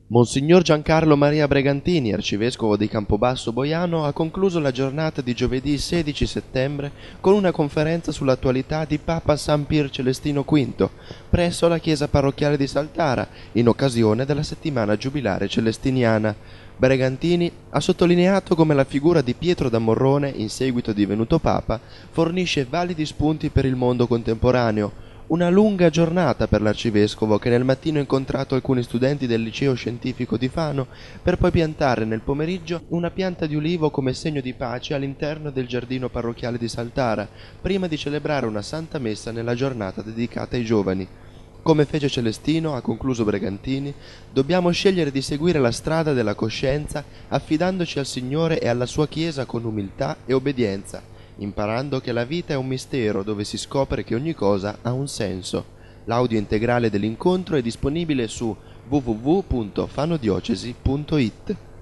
Monsignor Giancarlo Maria Bregantini, arcivescovo di Campobasso Boiano, ha concluso la giornata di giovedì 16 settembre con una conferenza sull'attualità di Papa San Pier Celestino V presso la chiesa parrocchiale di Saltara, in occasione della settimana giubilare celestiniana. Bregantini ha sottolineato come la figura di Pietro da Morrone, in seguito divenuto Papa, fornisce validi spunti per il mondo contemporaneo. Una lunga giornata per l'arcivescovo, che nel mattino ha incontrato alcuni studenti del liceo scientifico di Fano per poi piantare nel pomeriggio una pianta di ulivo come segno di pace all'interno del giardino parrocchiale di Saltara, prima di celebrare una santa messa nella giornata dedicata ai giovani. Come fece Celestino, ha concluso Bregantini, dobbiamo scegliere di seguire la strada della coscienza affidandoci al Signore e alla sua Chiesa con umiltà e obbedienza, imparando che la vita è un mistero dove si scopre che ogni cosa ha un senso. L'audio integrale dell'incontro è disponibile su www.fanodiocesi.it.